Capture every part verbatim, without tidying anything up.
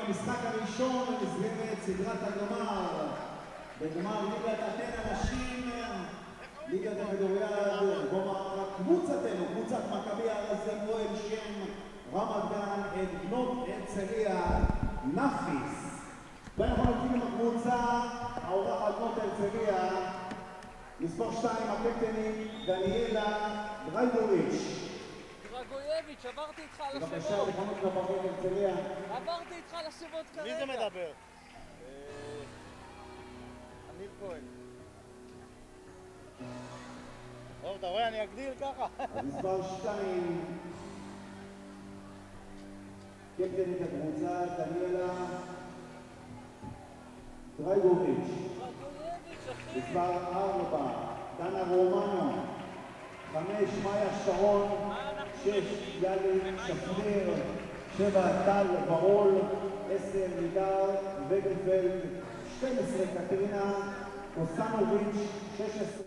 המשחק הראשון במסגרת סדרת הגמר בגמר ליגת אתנה נשים, ליגת הכדוריד, גמר קבוצתנו, קבוצת מכבי הר הזיתים שם רמת גן את בנות הרצליה נפיס. ואנחנו נתחיל עם הקבוצה האורחת בנות הרצליה, מספר שתיים הקפטנית דניאלה דרייגוביץ'. דרגויביץ', עברתי איתך על השמות. בבקשה, לכנות לבנות הרצליה. עברתי איתך על השמות כרגע. מי זה מדבר? אמיר כהן. טוב, אתה רואה, אני אגדיל ככה. אז מספר שתיים, קפטנית הקבוצה דניאלה דרייגוביץ'. דרגויביץ', אחי. מספר ארבע, דנה רומנו. חמש, מאיה שרון. שש, יאלי שפניר. שבע, טל ברול. עשר, לידר וגנפלד. שתים עשרה, קטרינה קוסנוביץ'. שש עשרה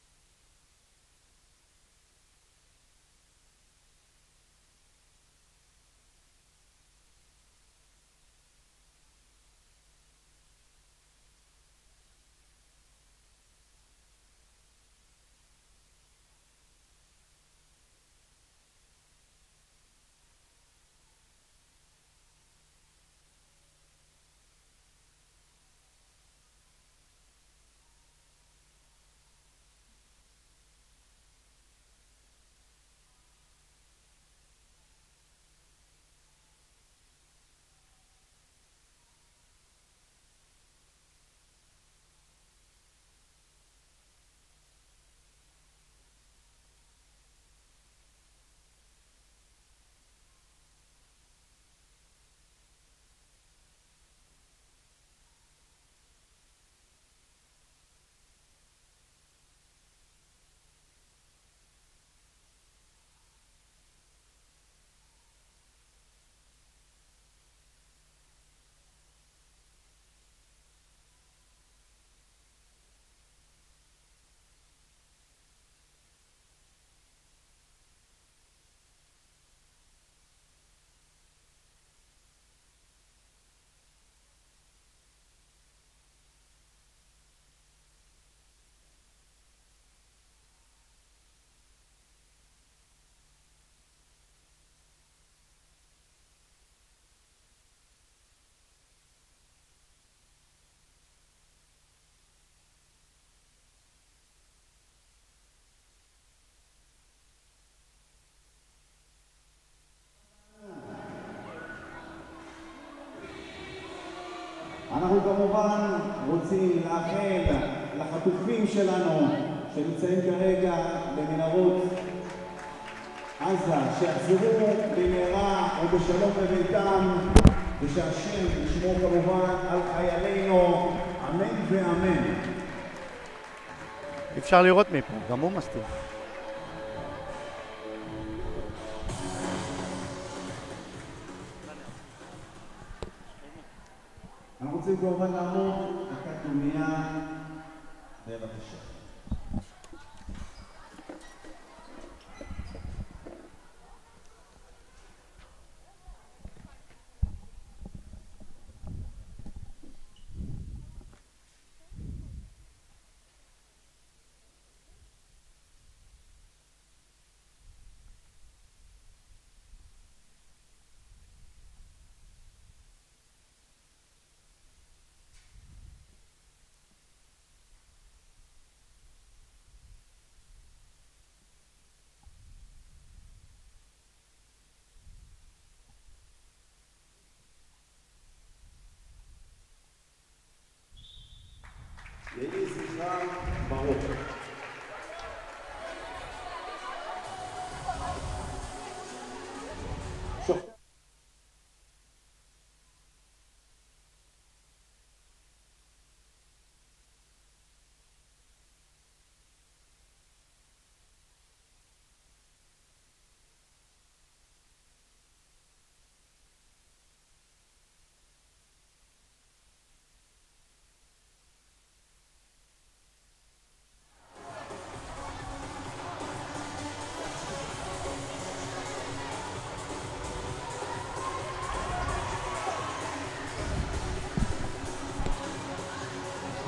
אנחנו כמובן רוצים לאחל לחטופים שלנו שנמצאים כרגע במנהרות עזה שיחזרו במהרה ובשלום לביתם, ושהשם ישמור כמובן על חיילינו, אמן ואמן. אפשר לראות מפה, גם הוא מסתיר. אנחנו רוצים כמובן לעמוד דקת דומייה, בבקשה.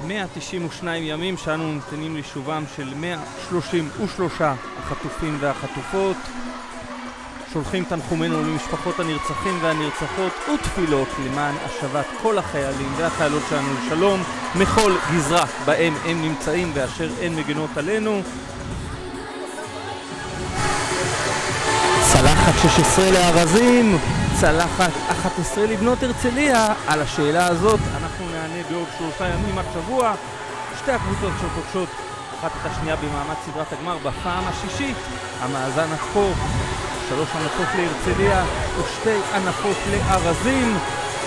מאה תשעים ושניים ימים שאנו נתנים לשובם של מאה שלושים ושלושה החטופים והחטופות. שולחים תנחומינו למשפחות הנרצחים והנרצחות ותפילות למען השבת כל החיילים והחיילות שלנו לשלום מכל גזרה בהם הם נמצאים ואשר הן מגנות עלינו. צלחת שש עשרה לארזים, צלחת אחת עשרה לבנות הרצליה. על השאלה הזאת אנחנו נענה בעוד שלושה ימים עד שבוע. שתי הקבוצות שפוגשות אחת את השנייה במעמד סדרת הגמר בפעם השישית. המאזן עד כה שלוש ענפות להרצליה ושתי ענפות לארזים.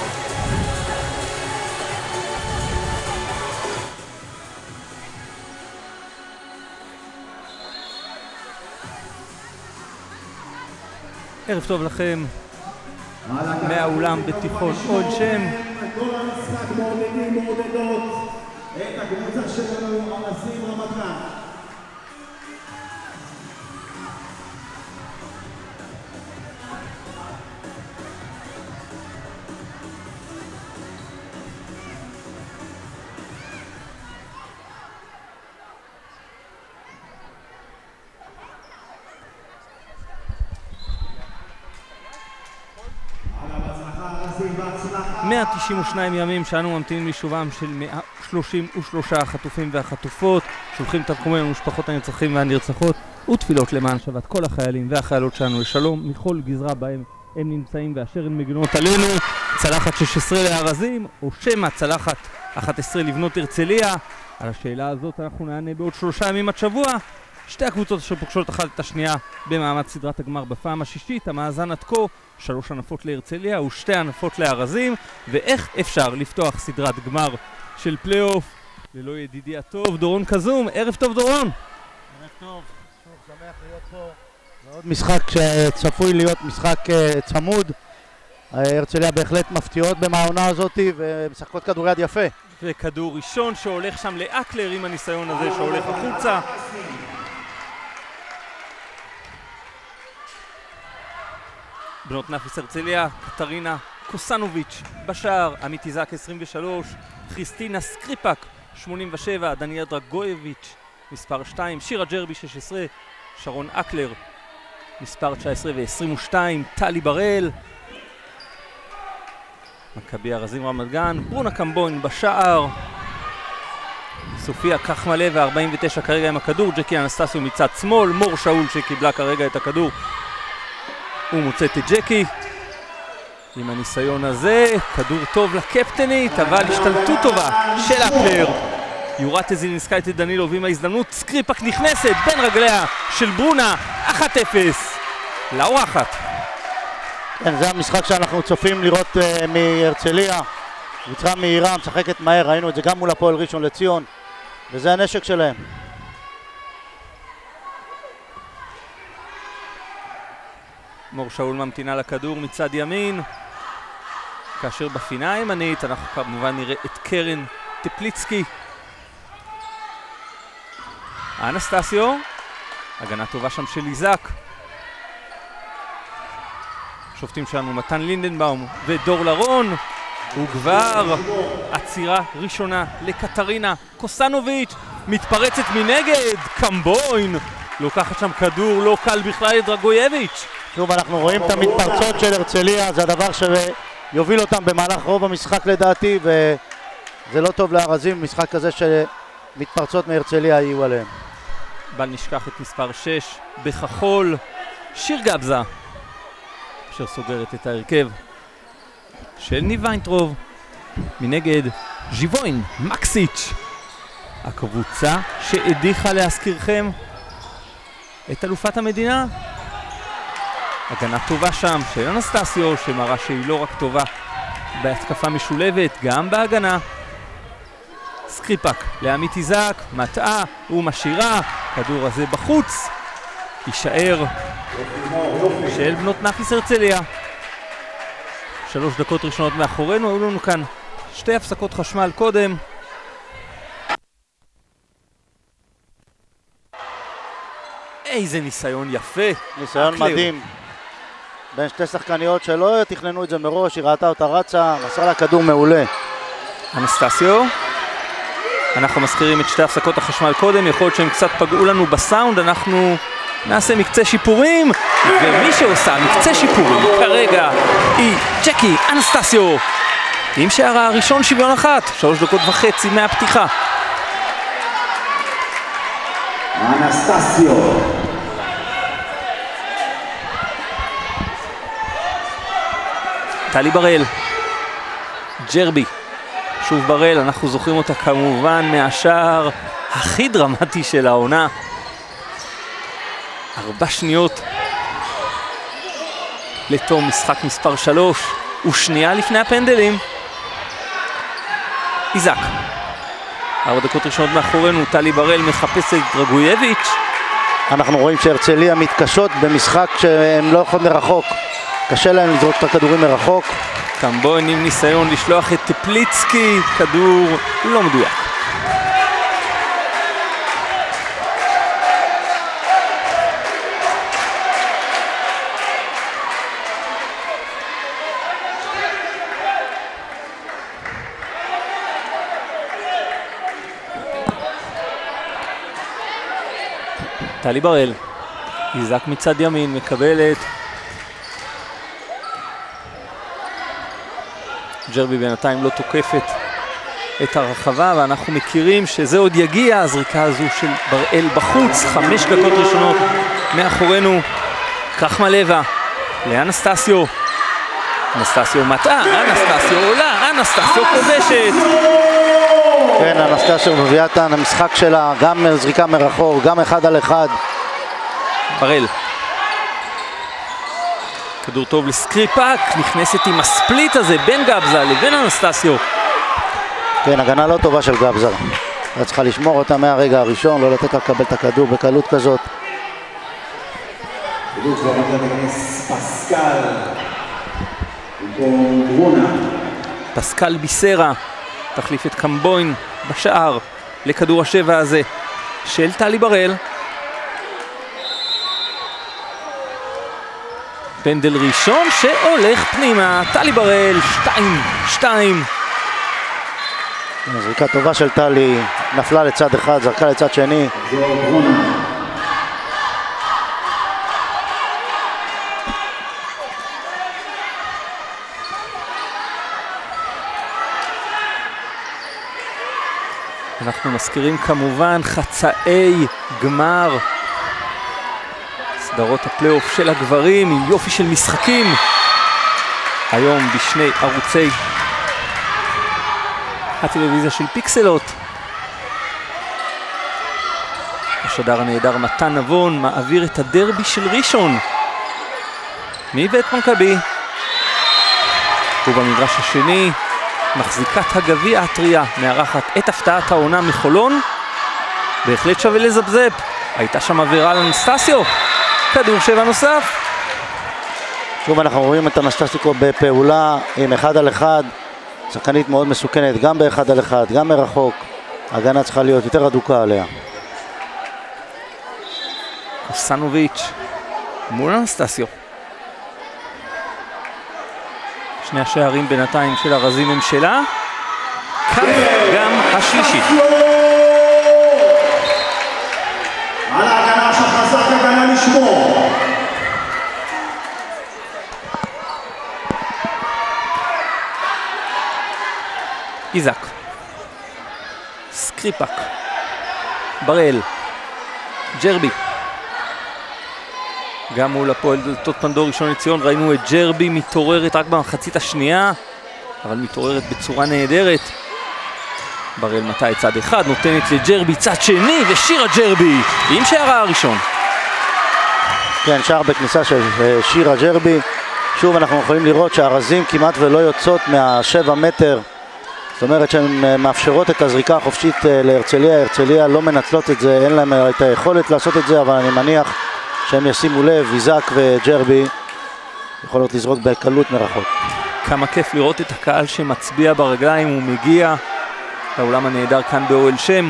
ערב טוב לכם מהאולם בתיכון עוד שם. כל המשחק מעודדים מעודדות את הקבוצה שלנו ארזים רמת גן. מאה תשעים ושניים ימים שאנו ממתינים לשובם של מאה שלושים ושלושה החטופים והחטופות. שולחים תנחומים למשפחות הנרצחים והנרצחות ותפילות למען השבת כל החיילים והחיילות שלנו לשלום מכל גזרה בהם הם נמצאים ואשר הן מגנות עלינו. צלחת שש עשרה לארזים או שמא צלחת אחת עשרה לבנות הרצליה. על השאלה הזאת אנחנו נענה בעוד שלושה ימים עד שבוע. שתי הקבוצות אשר פוגשות אחת את השנייה במעמד סדרת הגמר בפעם השישית. המאזן עד כה שלוש ענפות להרצליה ושתי ענפות לארזים. ואיך אפשר לפתוח סדרת גמר של פלייאוף ללא ידידי הטוב דורון קזום. ערב טוב דורון. ערב טוב, שוב שמח להיות פה. זה עוד משחק שצפוי להיות משחק צמוד. הרצליה בהחלט מפתיעות במעונה הזאת ומשחקות כדוריד יפה. וכדור ראשון שהולך שם לאקלר עם הניסיון הזה שהולך החוצה. בנות נאפיס הרצליה, קטרינה קוסנוביץ' בשער, עמית איזק עשרים ושלוש, כריסטינה סקריפק שמונים ושבע, דניאל דרגויביץ' מספר שתיים, שירה ג'רבי שש עשרה, שרון אקלר מספר תשע עשרה ו-עשרים ושתיים, טלי בראל. מכבי ארזים רמת גן, ברונה קמבון בשער, סופיה קחמלה ו-ארבעים ותשע כרגע עם הכדור, ג'קי אנסטסיו מצד שמאל, מור שאול שקיבלה כרגע את הכדור הוא מוצאת את ג'קי עם הניסיון הזה, כדור טוב לקפטנית אבל השתלטות טובה של אקלר. יורת זילינסקאית את דנילוב עם ההזדמנות, סקריפק נכנסת בין רגליה של ברונה, אחת אפס לאורחת. כן, זה המשחק שאנחנו צופים לראות uh, מהרצליה. קבוצה מהירה, משחקת מהר, ראינו את זה גם מול הפועל ראשון לציון וזה הנשק שלהם. מור שאול ממתינה לכדור מצד ימין, כאשר בפינה הימנית אנחנו כמובן נראה את קרן טפליצקי. אנסטסיו, הגנה טובה שם של איזק. שופטים שלנו מתן לינדנבאום ודור לרון, וכבר עצירה ראשונה לקטרינה קוסנוביץ', מתפרצת מנגד, קמבוין לוקחת שם כדור לא קל בכלל לדרגויביץ'. שוב אנחנו רואים את המתפרצות של הרצליה, זה הדבר שיוביל אותם במהלך רוב המשחק לדעתי, וזה לא טוב לארזים משחק כזה שמתפרצות מהרצליה יהיו עליהם. בל נשכח את מספר שש בכחול, שיר גבזה אשר סוגרת את ההרכב של ניב ויינטרוב. מנגד ז'יבוין מקסיץ', הקבוצה שהדיחה להזכירכם את אלופת המדינה. הגנה טובה שם של אנסטסיו שמראה שהיא לא רק טובה בהתקפה משולבת, גם בהגנה. סקריפק לעמית איזק, מטעה ומשאירה, כדור הזה בחוץ, יישאר של בנות נאפיס הרצליה. שלוש דקות ראשונות מאחורינו, היו לנו כאן שתי הפסקות חשמל קודם. איזה ניסיון יפה. ניסיון אקלר. מדהים. בין שתי שחקניות שלא תכננו את זה מראש, היא ראתה אותה רצה, מסרה לה כדור מעולה. אנסטסיו, אנחנו מזכירים את שתי הפסקות החשמל קודם, יכול להיות שהם קצת פגעו לנו בסאונד, אנחנו נעשה מקצה שיפורים, ומי שעושה מקצה שיפורים כרגע היא ג'קי אנסטסיו, עם שער הראשון שוויון אחת, שלוש דקות וחצי מהפתיחה. אנסטסיו. טלי בראל, ג'רבי, שוב בראל, אנחנו זוכרים אותה כמובן מהשער הכי דרמטי של העונה. ארבע שניות לתום משחק מספר שלוש, ושנייה לפני הפנדלים. איזק, ארבע דקות ראשונות מאחורינו, טלי בראל מחפש את דרגויביץ'. אנחנו רואים שהרצליה מתקשות במשחק שהם לא יכולים מרחוק. קשה להם לזרוק את הכדורים מרחוק. קמבוין עם ניסיון לשלוח את טפליצקי, כדור לא מדויק. טלי בראל, איזק מצד ימין, מקבלת. ג'רבי בינתיים לא תוקפת את הרחבה, ואנחנו מכירים שזה עוד יגיע, הזריקה הזו של בראל בחוץ. חמש דקות ראשונות מאחורינו. קרחמלבה לאנסטסיו. אנסטסיו מטעה, אנסטסיו עולה, אנסטסיו כובשת. כן, אנסטסיו מביאה את המשחק שלה, גם זריקה מרחוק, גם אחד על אחד. בראל. כדור טוב לסקריפק, נכנסת עם הספליט הזה בין גבזה לבין אנסטסיו. כן, הגנה לא טובה של גבזה. אתה צריכה לשמור אותה מהרגע הראשון, לא לתת לה לקבל את הכדור בקלות כזאת. כדור כבר נכנס פסקל במקום ברונה. פסקל ביסרה תחליף את קמבוין בשער לכדור השבע הזה של טלי בראל. פנדל ראשון שהולך פנימה, טלי בראל, שתיים, שתיים. זריקה טובה של טלי, נפלה לצד אחד, זרקה לצד שני. אנחנו מזכירים כמובן חצאי גמר סדרות הפלייאוף של הגברים עם יופי של משחקים היום בשני ערוצי הטלוויזיה של פיקסלות. השדר הנהדר מתן נבון מעביר את הדרבי של ראשון מבית מכבי, ובמדרש השני מחזיקת הגביע הטריה מארחת את הפתעת העונה מחולון. בהחלט שווה לזבזב, הייתה שם עבירה על אנסטסיו, כדור שבע נוסף. שוב אנחנו רואים את אנסטסיו בפעולה עם אחד על אחד, שחקנית מאוד מסוכנת, גם באחד על אחד, גם מרחוק. ההגנה צריכה להיות יותר אדוקה עליה. קוסנוביץ' מול אנסטסיו. שני השערים בינתיים של הרזים הם שלה. כאן גם השלישית. על ההגנה שחזק, הגנה לשמור. איזק. סקריפק. בראל. ג'רבי. גם מול הפועל דלתות פנדור ראשון לציון ראינו את ג'רבי מתעוררת רק במחצית השנייה, אבל מתעוררת בצורה נהדרת. בראל מטה את צד אחד, נותנת לג'רבי צד שני, ושירה ג'רבי עם שערה הראשון. כן, שער בכניסה של שירה ג'רבי. שוב אנחנו יכולים לראות שהרזים כמעט ולא יוצאות מהשבע מטר, זאת אומרת שהן מאפשרות את הזריקה החופשית להרצליה. הרצליה לא מנצלות את זה, אין להם את היכולת לעשות את זה, אבל אני מניח שהם ישימו לב, איזק וג'רבי יכולות לזרוק בקלות מרחוק. כמה כיף לראות את הקהל שמצביע ברגליים, הוא מגיע לאולם הנהדר כאן באוהל שם.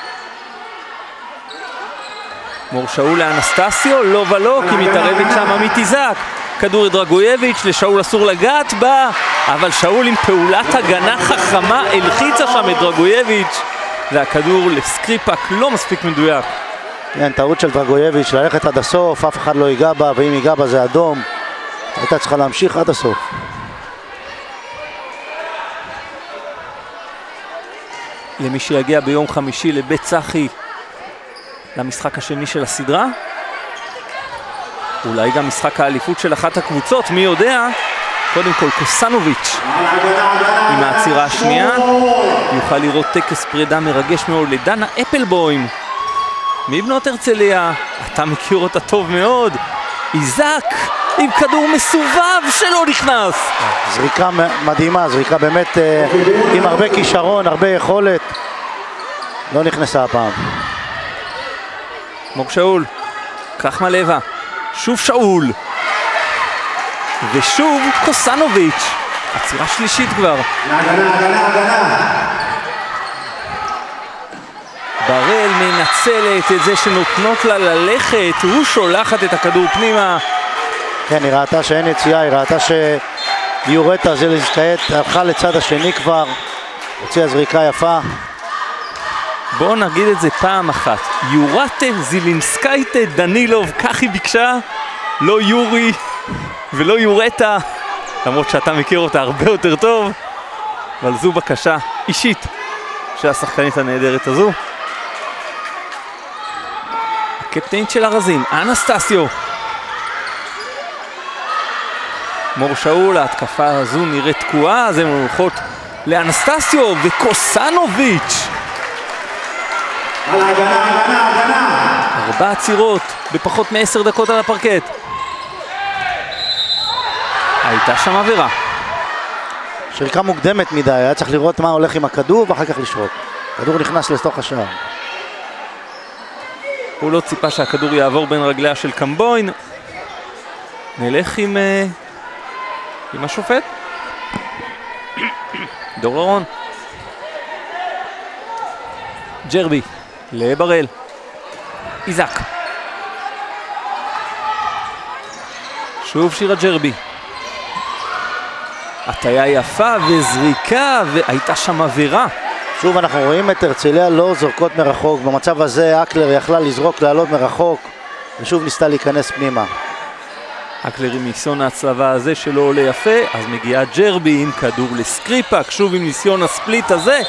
מור שאול לאנסטסיו, לא ולא, כי מתערבת שם עמית איזק. כדור לדרגויביץ', לשאול אסור לגעת בה, אבל שאול עם פעולת הגנה חכמה הלחיצה שם את דרגויביץ'. והכדור לסקריפק לא מספיק מדויק. כן, טעות של דרגויביץ' ללכת עד הסוף, אף אחד לא ייגע בה, ואם ייגע בה זה אדום. הייתה צריכה להמשיך עד הסוף. למי שיגיע ביום חמישי לבית צחי למשחק השני של הסדרה, אולי גם משחק האליפות של אחת הקבוצות, מי יודע. קודם כל קוסנוביץ' עם העצירה השנייה יוכל לראות טקס פרידה מרגש מאוד לדנה אפלבוים מבנות הרצליה. אתה מכיר אותה טוב מאוד. איזק עם כדור מסובב שלא נכנס. זריקה מדהימה, זריקה באמת עם הרבה כישרון, הרבה יכולת. לא נכנסה הפעם. מור שאול, קחמלבה, שוב שאול ושוב קוסנוביץ', עצירה שלישית כבר. הגנה, הגנה, הגנה. בראל מנצלת את זה שנותנות לה ללכת, הוא שולחת את הכדור פנימה. כן, היא ראתה שאין יציאה, היא ראתה שיורטה זלינסקאית הלכה לצד השני כבר, הוציאה זריקה יפה. בואו נגיד את זה פעם אחת, יורטה זלינסקאית דנילוב, כך היא ביקשה, לא יורי ולא יורטה, למרות שאתה מכיר אותה הרבה יותר טוב, אבל זו בקשה אישית של השחקנית הנהדרת הזו. הקפטנית של הרזים, אנסטסיו. מור שאול, ההתקפה הזו נראית תקועה, אז הן הולכות לאנסטסיו וקוסנוביץ'. על הגנה, הגנה, הגנה. ארבע עצירות בפחות מעשר דקות על הפרקט. הייתה שם עבירה. שריקה מוקדמת מדי, היה צריך לראות מה הולך עם הכדור ואחר כך לשרוק. הכדור נכנס לתוך השער. הוא לא ציפה שהכדור יעבור בין רגליה של קמבוין. נלך עם, uh, עם השופט. דור ארון. ג'רבי לבראל. איזק. שוב שירה ג'רבי. הטיה יפה וזריקה, והייתה שם עבירה. שוב אנחנו רואים את הרצליה לא זורקות מרחוק. במצב הזה אקלר יכלה לזרוק, לעלות מרחוק, ושוב ניסתה להיכנס פנימה. אקלר עם ניסיון ההצלבה הזה שלא עולה יפה, אז מגיעה ג'רבי עם כדור לסקריפק, שוב עם ניסיון הספליט הזה.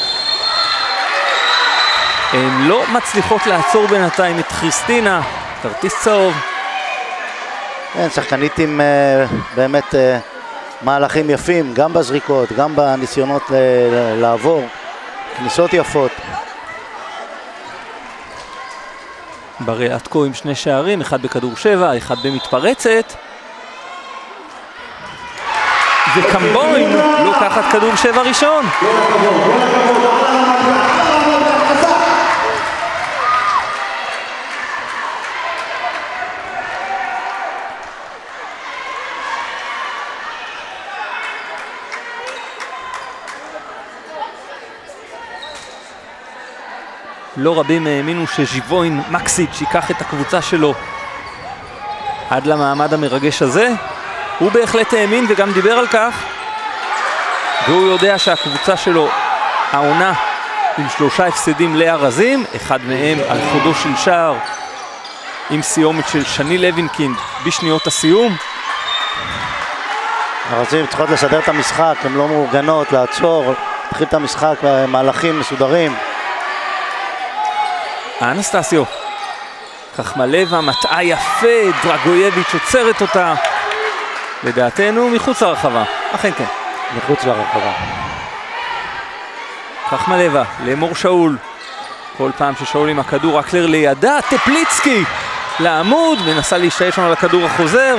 הן לא מצליחות לעצור בינתיים את חריסטינה, כרטיס צהוב. כן, שחקנית עם uh, באמת uh, מהלכים יפים, גם בזריקות, גם בניסיונות ל- לעבור. כניסות יפות. בראל עד כה עם שני שערים, אחד בכדור שבע, אחד במתפרצת. וקמבוין לוקחת כדור שבע ראשון. לא רבים האמינו שז'יבוין מקסיץ' ייקח את הקבוצה שלו עד למעמד המרגש הזה. הוא בהחלט האמין וגם דיבר על כך, והוא יודע שהקבוצה שלו העונה עם שלושה הפסדים לארזים, אחד מהם על חודו של שער עם סיומת של שני לוינקינד בשניות הסיום. הרזים צריכות לסדר את המשחק, הן לא מאורגנות, לעצור, להתחיל את המשחק במהלכים מסודרים. אנסטסיו, קחמלבה מטעה יפה, דרגויביץ' עוצרת אותה, לדעתנו מחוץ לרחבה, אכן כן, מחוץ לרחבה. קחמלבה למור שאול, כל פעם ששאול עם הכדור אקלר לידה, טפליצקי לעמוד, מנסה להשתעש שם על הכדור החוזר.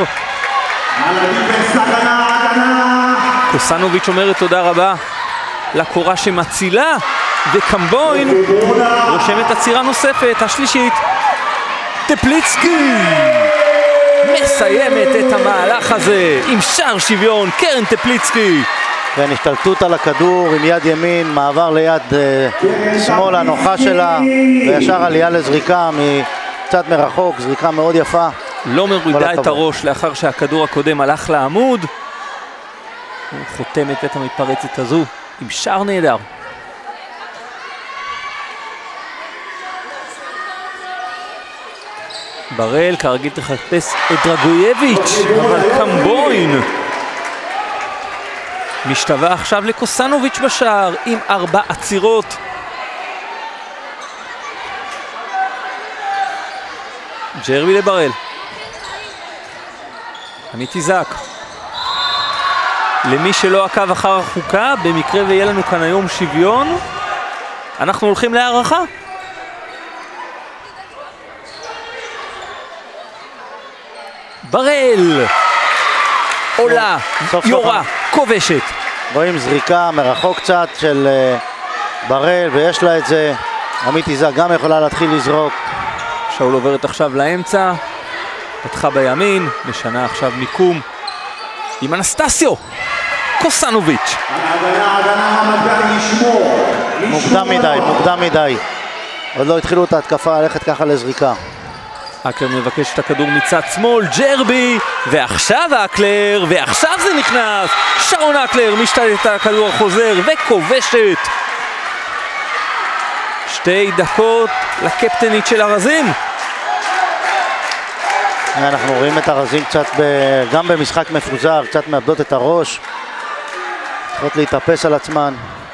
קוסנוביץ' אומרת תודה רבה לקורה שמצילה, וקמבוין רושמת עצירה נוספת, השלישית. טפליצקי מסיימת את המהלך הזה עם שער שוויון, קרן טפליצקי. כן, השתלטות על הכדור עם יד ימין, מעבר ליד uh, שמאל הנוחה שלה, וישר עלייה לזריקה מקצת מרחוק, זריקה מאוד יפה. לא מורידה את הראש לאחר שהכדור הקודם הלך לעמוד. הוא חותמת את המתפרצת הזו עם שער נהדר. בראל כרגיל תחפש את דרגויביץ', אבל קמבוין משתווה עכשיו לקוסנוביץ' בשער עם ארבע עצירות. ג'רבי לבראל. עמית איזק. למי שלא עקב אחר החוקה, במקרה ויהיה לנו כאן היום שוויון, אנחנו הולכים להערכה. בראל עולה, יורה, כובשת. רואים זריקה מרחוק קצת של בראל ויש לה את זה. עמית איזק גם יכולה להתחיל לזרוק. שאול עוברת עכשיו לאמצע, פתחה בימין, משנה עכשיו מיקום עם אנסטסיו קוסנוביץ'. הגנה, הגנה, המגן לשמור. מוקדם מדי, מוקדם מדי. עוד לא התחילו את ההתקפה ללכת ככה לזריקה. אקלר מבקש את הכדור מצד שמאל, ג'רבי, ועכשיו אקלר, ועכשיו זה נכנס. שרון אקלר משתלט על הכדור החוזר וכובשת. שתי דקות לקפטנית של הרזים. אנחנו רואים את הרזים קצת, ב... גם במשחק מפוזר, קצת מאבדות את הראש. צריכות להתאפס על עצמן.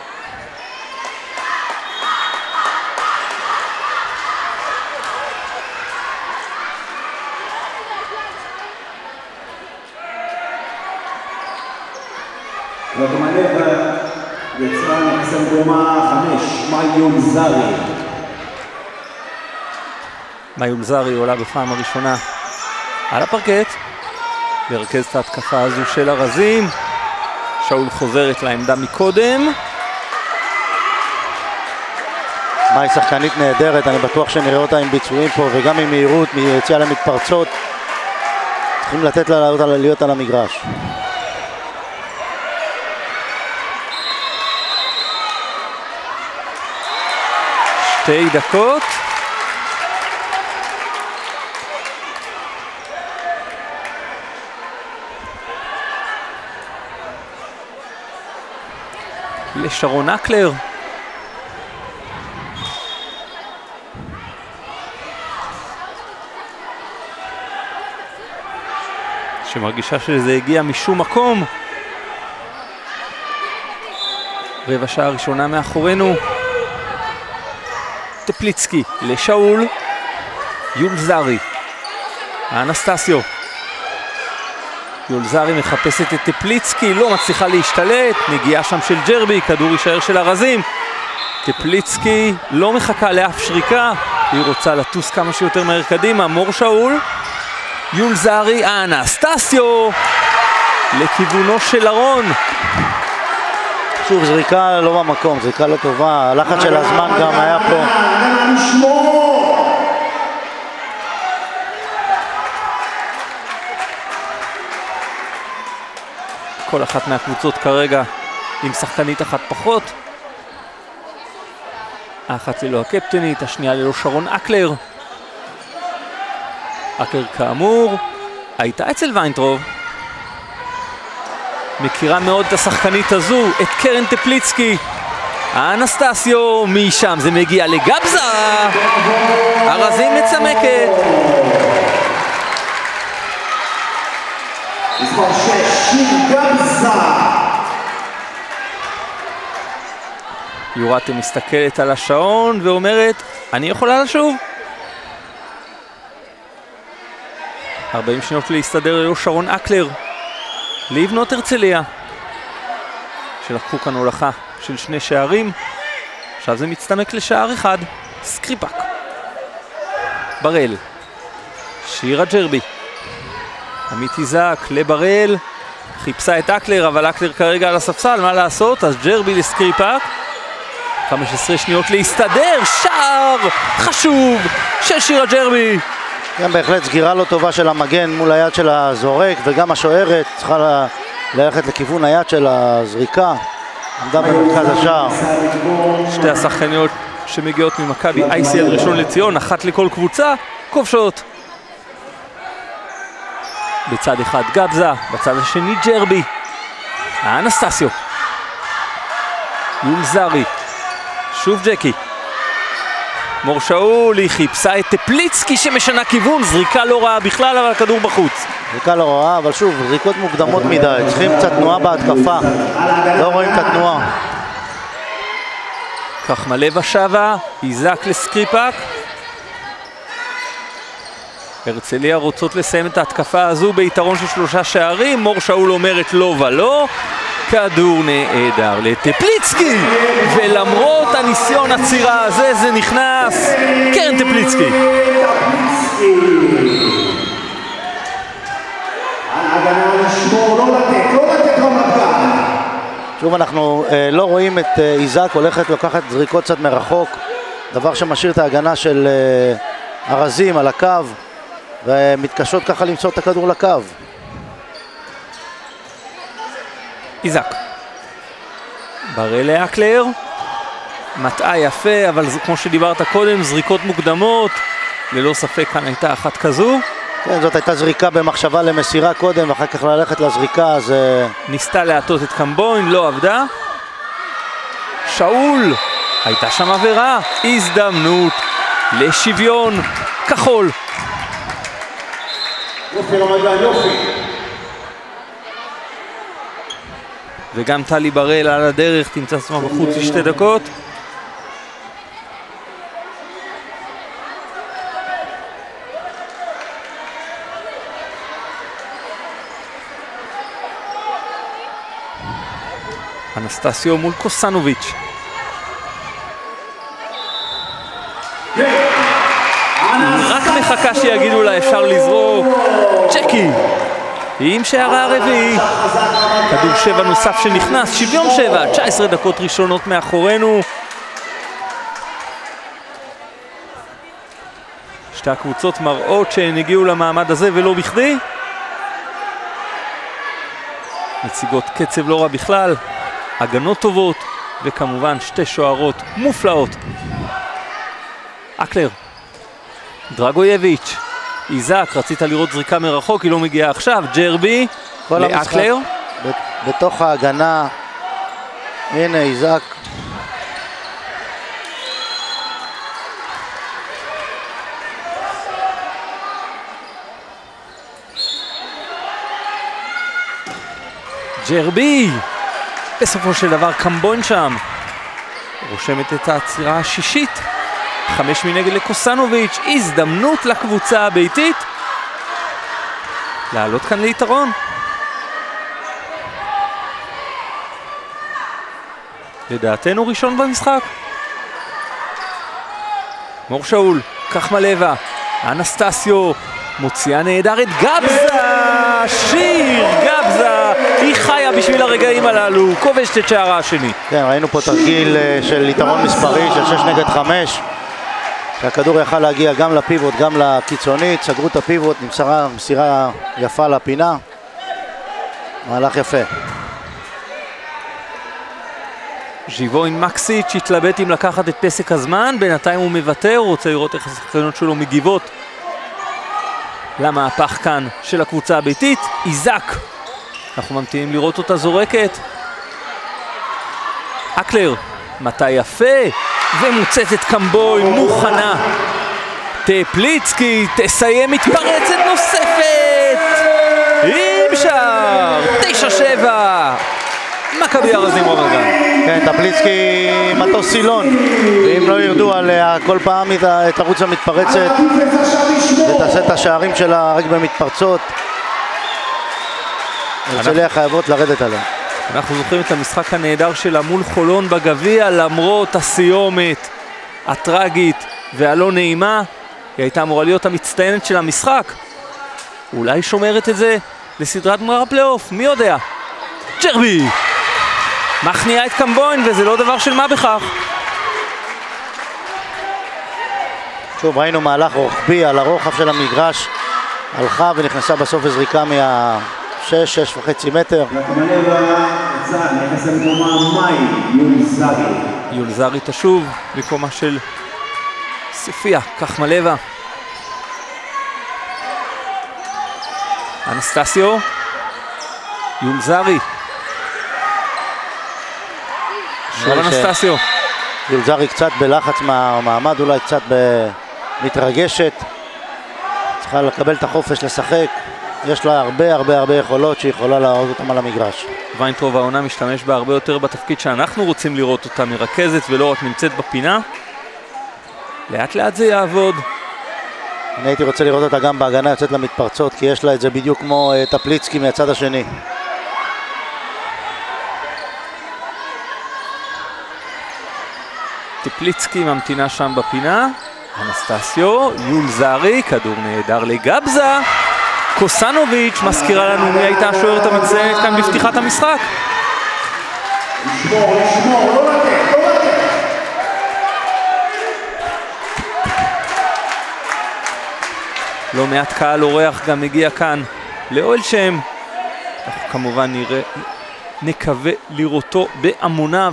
ובמנהל יצרה נכנסה במקומה חמש, מאיול זרי. מאיול זרי עולה בפעם הראשונה על הפרקט, לרכז את ההתקפה הזו של הרזים. שאול חוזרת לעמדה מקודם. מאי שחקנית נהדרת, אני בטוח שנראה אותה עם ביצועים פה וגם עם מהירות, מיציאה למתפרצות. צריכים לתת לה לעלות על להיות על המגרש. שתי דקות. לשרון אקלר. שמרגישה שזה הגיע משום מקום. רבע שעה ראשונה מאחורינו. טפליצקי לשאול. יול זרי. אנסטסיו. יול זרי מחפשת את טפליצקי, לא מצליחה להשתלט. נגיעה שם של ג'רבי, כדור יישאר של הרזים. טפליצקי לא מחכה לאף שריקה, היא רוצה לטוס כמה שיותר מהר קדימה. מור שאול. יול זרי, אנסטסיו לכיוונו של ארון. שוב זריקה לא במקום, זריקה לא טובה, הלחץ של הזמן גם היה פה. כל אחת מהקבוצות כרגע עם שחקנית אחת פחות. האחת ללא הקפטנית, השנייה ללא שרון אקלר. אקלר כאמור הייתה אצל ויינטרוב, מכירה מאוד את השחקנית הזו, את קרן טפליצקי. אנסטסיו, משם זה מגיע לגבזה. הרזים מצמקת. מספר שש, גבזה. יורטה מסתכלת על השעון ואומרת, אני יכולה לשוב. ארבעים שניות להסתדר ללא שרון אקלר. לבנות הרצליה שלקחו כאן הולכה של שני שערים. עכשיו זה מצטמק לשער אחד. סקריפק. בראל. שירה ג'רבי. עמית איזק לבראל. חיפשה את אקלר, אבל אקלר כרגע על הספסל, מה לעשות? אז ג'רבי לסקריפק. חמש עשרה שניות להסתדר. שער חשוב של שירה ג'רבי. גם בהחלט סגירה לא טובה של המגן מול היד של הזורק, וגם השוערת צריכה ל... ללכת לכיוון היד של הזריקה, גם במרכז השער. שתי השחקניות שמגיעות ממכבי איי סי אל ראשון לציון, אחת לכל קבוצה, כובשות. בצד אחד גבזה, בצד השני ג'רבי. אנסטסיו. יול זרי. שוב ג'קי. מור שאול, היא חיפשה את טפליצקי שמשנה כיוון, זריקה לא רעה בכלל, אבל הכדור בחוץ. זריקה לא רעה, אבל שוב, זריקות מוקדמות מדי, צריכים קצת תנועה בהתקפה, לא רואים את התנועה. כך מלבה שווה, איזק לסקריפק. הרצליה רוצות לסיים את ההתקפה הזו ביתרון של שלושה שערים, מור שאול אומרת לא ולא, כדור נהדר לטפליצקי, ולמרות הניסיון הצירה הזה זה נכנס, קרן טפליצקי. שוב אנחנו אה, לא רואים את אה, איזק הולכת לוקחת זריקות קצת מרחוק, דבר שמשאיר את ההגנה של אה, ארזים על הקו, ומתקשות ככה למצוא את הכדור לקו. איזק בראל לאקלר, מטעה יפה, אבל זה, כמו שדיברת קודם, זריקות מוקדמות, ללא ספק כאן הייתה אחת כזו. כן, זאת הייתה זריקה במחשבה למסירה קודם, ואחר כך ללכת לזריקה, אז... ניסתה להטות את קמבוין, לא עבדה. שאול, הייתה שם עבירה, הזדמנות לשוויון כחול. יופי רמדאן, יופי. וגם טלי בראל על הדרך תמצא עצמה בחוץ לשתי דקות. אנסטסיו מול קוסנוביץ'. רק מחכה שיגידו לה אפשר לזרוק. צ'קי עם שערה הרביעי, כדור שבע נוסף שנכנס, שוויון שבע, תשע עשרה דקות ראשונות מאחורינו. שתי הקבוצות מראות שהן הגיעו למעמד הזה ולא בכדי. מציגות קצב לא רע בכלל, הגנות טובות, וכמובן שתי שוערות מופלאות. אקלר, דרגויביץ', איזק, רצית לראות זריקה מרחוק, היא לא מגיעה עכשיו, ג'רבי, לאקלר. בתוך ההגנה, הנה איזק. ג'רבי, בסופו של דבר קמבוין שם, רושמת את העצירה השישית. חמש מנגד לקוסנוביץ', הזדמנות לקבוצה הביתית לעלות כאן ליתרון. לדעתנו ראשון במשחק. מור שאול, כך מלבה, אנסטסיו מוציאה נהדר את גבזה, שיר גבזה, היא חיה בשביל הרגעים הללו, כובשת את שערה השני. כן, ראינו פה תרגיל של יתרון מספרי של שש נגד חמש, שהכדור יכל להגיע גם לפיבוט, גם לקיצונית, סגרו את הפיבוט, נמסרה מסירה יפה לפינה, מהלך יפה. ז'יבוין מקסיץ' התלבט אם לקחת את פסק הזמן, בינתיים הוא מוותר, הוא רוצה לראות איך השחקניות שלו מגיבות למהפך כאן של הקבוצה הביתית. איזק, אנחנו ממתינים לראות אותה זורקת. אקלר, מטה יפה, ומוצאת את קמבוין, מוכנה. טפליצקי תסיים מתפרצת נוספת עם שער, תשע שבע, מכבי ארזים רמת גן. כן, טפליצקי מטוס סילון, ואם לא ירדו עליה כל פעם היא תרוץ המתפרצת ותעשה את השערים שלה רק במתפרצות. הרצליה חייבות לרדת עליה. אנחנו זוכרים את המשחק הנהדר שלה מול חולון בגביע, למרות הסיומת הטרגית והלא נעימה, היא הייתה אמורה להיות המצטיינת של המשחק. אולי שומרת את זה לסדרת גמר הפלייאוף, מי יודע? ג'רבי מכניעה את קמבוין, וזה לא דבר של מה בכך. שוב ראינו מהלך רוחבי על הרוחב של המגרש, הלכה ונכנסה בסוף לזריקה מה... שש, שש וחצי מטר. יולזרי תשוב בקומה של סופיה, כך מלבה. אנסטסיו, יולזרי. שוב אנסטסיו. יולזרי קצת בלחץ מהמעמד, אולי קצת מתרגשת, צריכה לקבל את החופש לשחק, יש לה הרבה הרבה הרבה יכולות שהיא יכולה להראות אותם על המגרש. ויינטרוב העונה משתמש בה הרבה יותר בתפקיד שאנחנו רוצים לראות אותה, מרכזת ולא רק נמצאת בפינה. לאט לאט זה יעבוד. אני הייתי רוצה לראות אותה גם בהגנה יוצאת למתפרצות, כי יש לה את זה בדיוק כמו טפליצקי מהצד השני. טפליצקי ממתינה שם בפינה, אנסטסיו, יולזרי, כדור נהדר לגבזה, קוסנוביץ' מזכירה לנו מי הייתה השוערת המצטיינת כאן בפתיחת המשחק. לשמור, לשמור, לא לתת, לא לתת. לא מעט קהל אורח גם הגיע כאן לאוהל שם. אנחנו כמובן נראה, נקווה לראותו בהמוניו.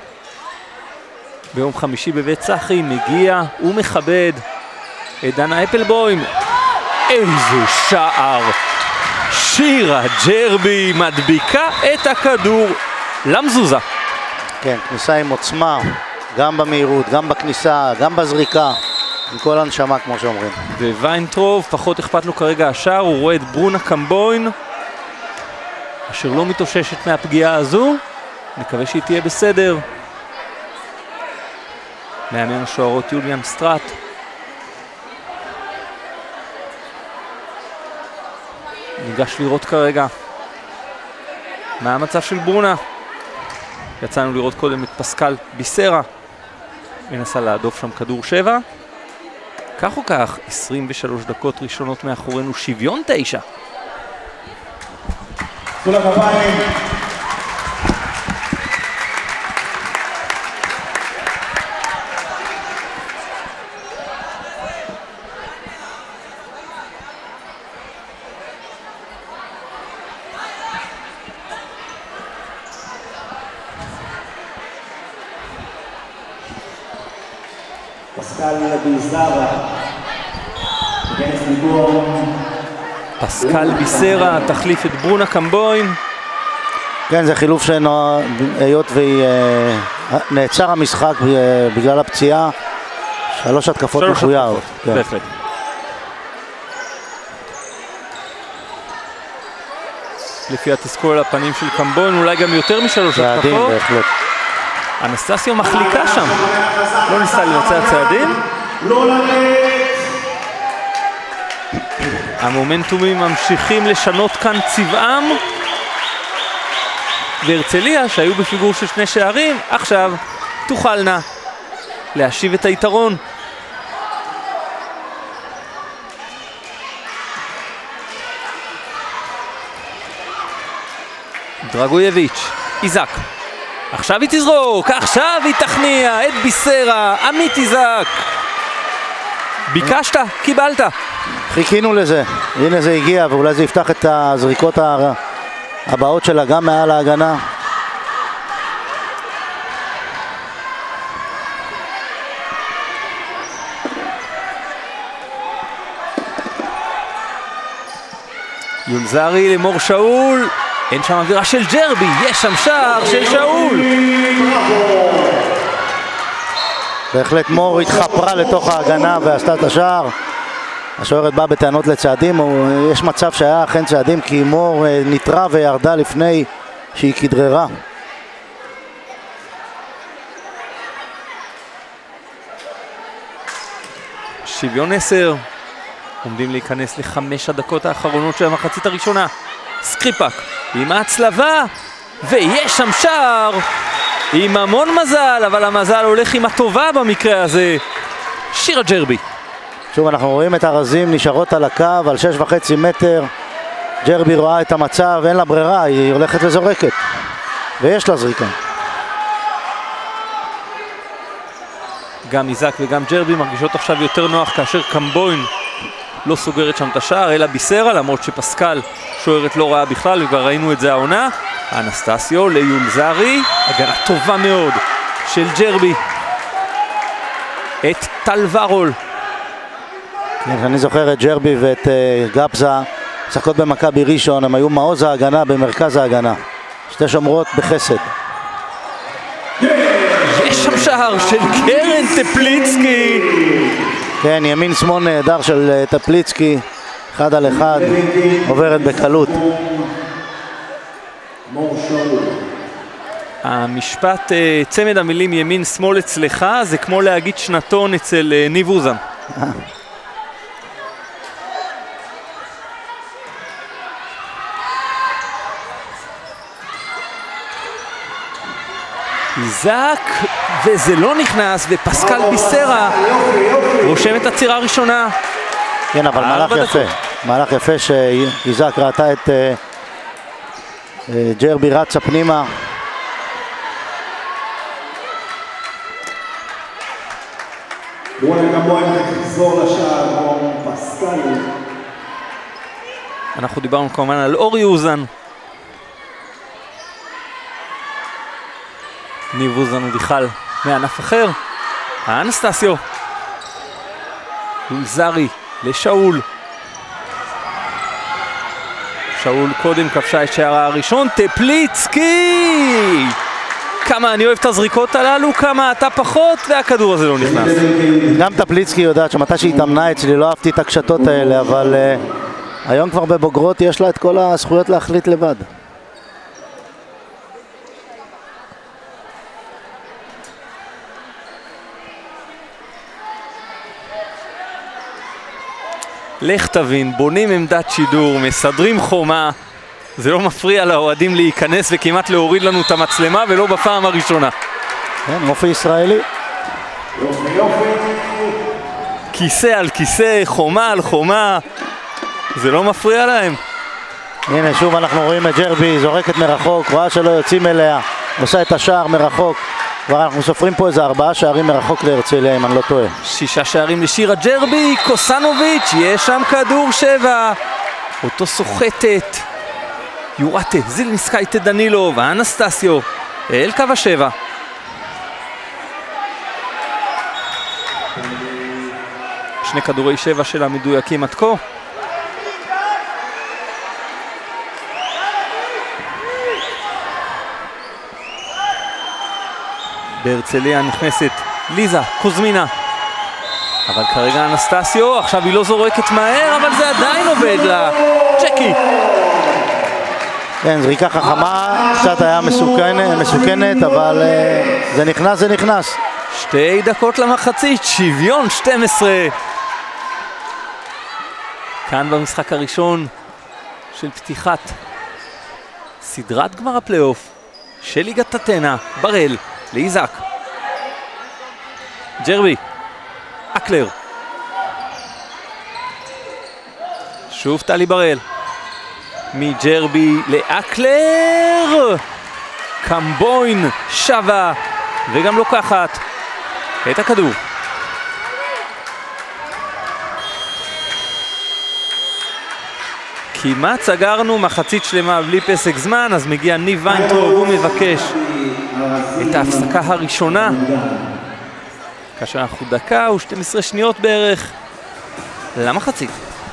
ביום חמישי בבית צחי מגיע ומכבד את דנה אפלבוים. איזה שער! שירה ג'רבי מדביקה את הכדור למזוזה. כן, כניסה עם עוצמה, גם במהירות, גם בכניסה, גם בזריקה, עם כל הנשמה כמו שאומרים. וויינטרוב, פחות אכפת לו כרגע השער, הוא רואה את ברונה קמבוין, אשר לא מתאוששת מהפגיעה הזו, נקווה שהיא תהיה בסדר. מאמן השוערות יוליאן סטראט. ניגש לראות כרגע מה המצב של ברונה. יצאנו לראות קודם את פסקל ביסרה, מנסה להדוף שם כדור שבע. כך או כך, עשרים ושלוש דקות ראשונות מאחורינו, שוויון תשע. כל הכבאים. פסקל ביסרה, כנס ניגור. פסקל ביסרה תחליף את ברונה קמבוין. כן, זה חילוף שהיות והיא נעצר המשחק בגלל הפציעה, שלוש התקפות מחויב. בהחלט. לפי התסכול הפנים של קמבוין, אולי גם יותר משלוש התקפות. בהחלט. אנסטסיו מחליקה שם, לא ניסה לבצע צעדים. המומנטומים ממשיכים לשנות כאן צבעם, והרצליה שהיו בפיגור של שני שערים עכשיו תוכלנה להשיב את היתרון. דרגויביץ', איזק, עכשיו היא תזרוק, עכשיו היא תכניע את ביסרה, עמית איזק. ביקשת, קיבלת. חיכינו לזה, הנה זה הגיע, ואולי זה יפתח את הזריקות הבאות שלה גם מעל ההגנה. יולזרי למור שאול, אין שם אווירה של ג'רבי, יש שם שער של שאול. בהחלט מור התחפרה לתוך ההגנה ועשתה את השער. השוערת באה בטענות לצעדים, יש מצב שהיה אכן צעדים כי מור נטרה וירדה לפני שהיא כדררה. שוויון עשר, עומדים להיכנס לחמש הדקות האחרונות של המחצית הראשונה. סקריפק עם ההצלבה, ויש שם שער עם המון מזל, אבל המזל הולך עם הטובה במקרה הזה. שירה ג'רבי. שוב אנחנו רואים את הרזים נשארות על הקו על שש וחצי מטר. ג'רבי רואה את המצב, אין לה ברירה, היא הולכת וזורקת ויש לה זריקה. גם איזק וגם ג'רבי מרגישות עכשיו יותר נוח כאשר קמבוין לא סוגרת שם את השער, אלא ביסרה, למרות שפסקל שוערת לא רעה בכלל, וכבר ראינו את זה העונה. אנסטסיו ליולזרי, הגנה טובה מאוד של ג'רבי את טל ורול. כן, אני זוכר את ג'רבי ואת uh, גבזה משחקות במכבי ראשון, הם היו מעוז ההגנה במרכז ההגנה, שתי שומרות בחסד. יש שם שער של קרן טפליצקי. כן, ימין שמאל נהדר של טפליצקי, אחד על אחד, עוברת בקלות. המשפט, צמד המילים ימין שמאל אצלך, זה כמו להגיד שנתון אצל ניב אוזן. איזק, וזה לא נכנס, ופסקל ביסרה רושם את הצירה הראשונה. כן, אבל מהלך יפה, מהלך יפה שאיזק ראתה את ג'רבי רצה פנימה. אנחנו דיברנו כמובן על אורי אוזן. ניב אוזן הוא בכלל מענף אחר. האנסטסיו. לולזרי לשאול. שאול קודם כבשה את שערה הראשון. טפליצקי! כמה אני אוהב את הזריקות הללו, כמה אתה פחות, והכדור הזה לא נכנס. גם טפליצקי יודעת שמתי שהיא התאמנה אצלי, לא אהבתי את הקשתות האלה, אבל uh, היום כבר בבוגרות יש לה את כל הזכויות להחליט לבד. לך תבין, בונים עמדת שידור, מסדרים חומה, זה לא מפריע לאוהדים להיכנס וכמעט להוריד לנו את המצלמה, ולא בפעם הראשונה. כן, אופי ישראלי. כיסא על כיסא, חומה על חומה, זה לא מפריע להם. הנה שוב אנחנו רואים את ג'רבי זורקת מרחוק, רואה שלא יוצאים אליה, עושה את השער מרחוק. כבר אנחנו סופרים פה איזה ארבעה שערים מרחוק להרצליה, אם אני לא טועה. שישה שערים לשירה ג'רבי, קוסנוביץ', יש שם כדור שבע. אותו סוחטת. יורטה, זילנסקייטה דנילוב, האנסטסיו, אל קו השבע. שני כדורי שבע של המדויקים עד כה. בהרצליה נכנסת ליזה קוזמינה, אבל כרגע אנסטסיו, עכשיו היא לא זורקת מהר, אבל זה עדיין עובד לה. צ'קי. כן, זריקה חכמה, קצת היה מסוכנת, מסוכנת, אבל uh, זה נכנס, זה נכנס. שתי דקות למחצית, שוויון שתים עשרה. כאן במשחק הראשון של פתיחת סדרת גמר הפלייאוף של ליגת אתנה. בראל לאיזק, ג'רבי, אקלר, שוב טלי בראל, מג'רבי לאקלר, קמבוין שווה וגם לוקחת את הכדור. כמעט סגרנו מחצית שלמה בלי פסק זמן, אז מגיע ניב ויינטרוב, הוא מבקש את ההפסקה הראשונה, כאשר אנחנו דקה ו-שתים עשרה שניות בערך למחצית.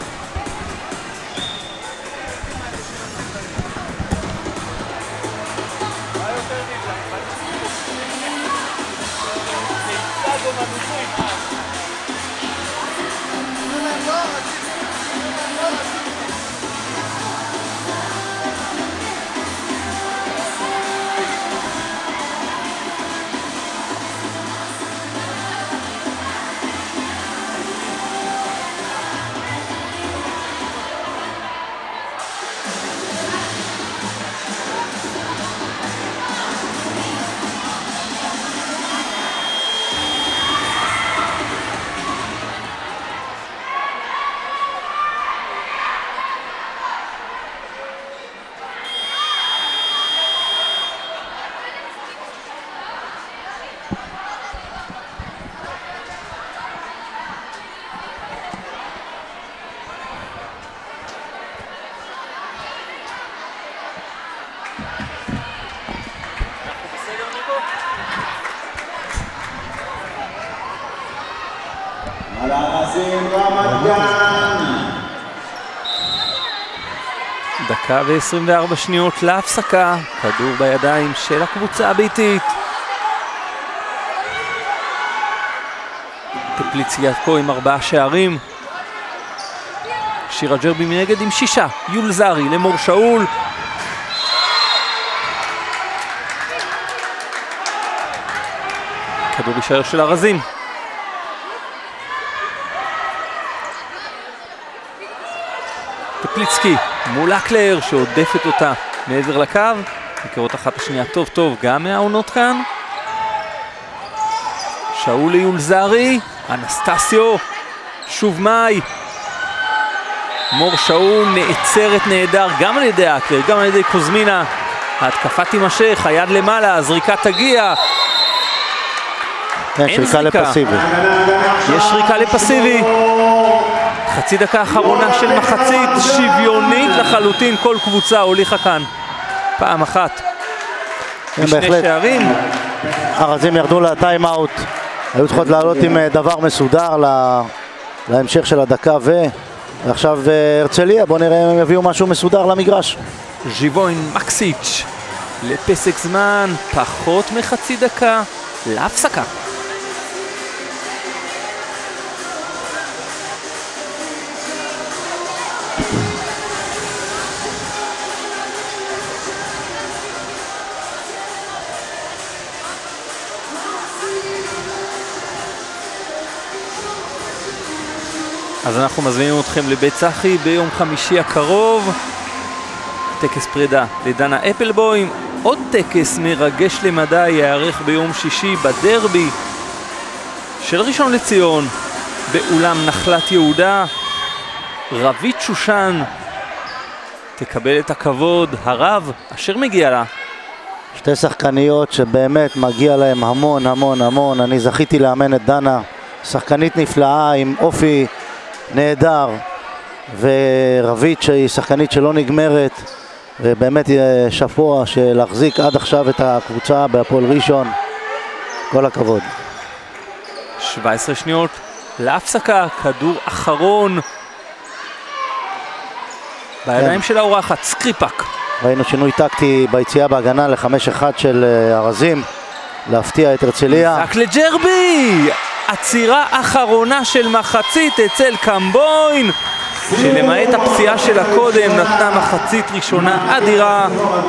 דקה ו-עשרים וארבע שניות להפסקה, כדור בידיים של הקבוצה הביתית. טפליצקי עד כה עם ארבעה שערים. שירה ג'רבי מנגד עם שישה. יול זרי למור שאול. כדור יישאר של ארזים. טפליצקי מול אקלר שעודפת אותה מעבר לקו. מכירות אחת השנייה טוב טוב גם מהעונות כאן. שאול ליול זרי. אנסטסיו. שוב מאי. מור שאול נעצרת נהדר גם על ידי אקלר, גם על ידי קוזמינה. ההתקפה תימשך, היד למעלה, הזריקה תגיע. אין שריקה לפסיבי. יש שריקה לפסיבי. חצי דקה האחרונה של מחצית, שוויונית לחלוטין, כל קבוצה הוליכה כאן פעם אחת. בשני שערים. ארזים ירדו לטיים אאוט. היו צריכות לעלות עם דבר מסודר להמשך של הדקה, ועכשיו הרצליה, בואו נראה אם הם יביאו משהו מסודר למגרש. ז'יבוין מקסיץ' לפסק זמן, פחות מחצי דקה, להפסקה. אז אנחנו מזמינים אתכם לבית צחי ביום חמישי הקרוב. טקס פרידה לדנה אפלבוים. עוד טקס מרגש למדי יערך ביום שישי בדרבי של ראשון לציון באולם נחלת יהודה. רבית שושן תקבל את הכבוד הרב אשר מגיע לה. שתי שחקניות שבאמת מגיע להם המון המון המון. אני זכיתי לאמן את דנה, שחקנית נפלאה עם אופי נהדר, ורבית שהיא שחקנית שלא נגמרת, ובאמת שפוע שלהחזיק עד עכשיו את הקבוצה בהפועל ראשון. כל הכבוד. שבע עשרה שניות להפסקה, כדור אחרון בידיים של האורחת, סקריפק. ראינו שינוי טקטי ביציאה בהגנה ל-חמש אחת של ארזים, להפתיע את הרצליה. זק לג'רבי! עצירה אחרונה של מחצית אצל קמבוין, שלמעט הפציעה של הקודם נתנה מחצית ראשונה אדירה.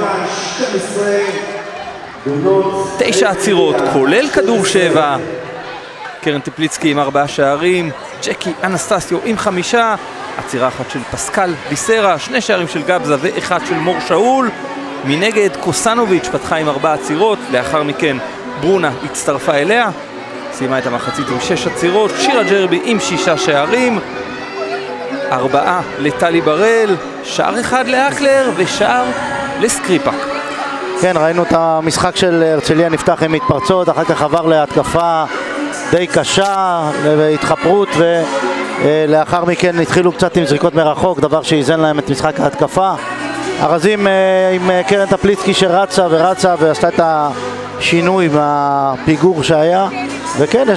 תשע עצירות, כולל כדור שבע. קרן טפליצקי עם ארבעה שערים, ג'קי אנסטסיו עם חמישה, עצירה אחת של פסקל ביסרה, שני שערים של גבזה ואחד של מור שאול. מנגד קוסנוביץ' פתחה עם ארבעה עצירות, לאחר מכן ברונה הצטרפה אליה, סיימה את המחצית עם שש עצירות. שירה ג'רבי עם שישה שערים, ארבעה לטלי בראל, שער אחד לאקלר ושער לסקריפק. כן, ראינו את המשחק של הרצליה נפתח עם מתפרצות, אחר כך עבר להתקפה די קשה והתחפרות, ולאחר מכן התחילו קצת עם זריקות מרחוק, דבר שאיזן להם את משחק ההתקפה. ארזים עם קרן טפליצקי שרצה ורצה ועשתה את השינוי מהפיגור שהיה, וכן,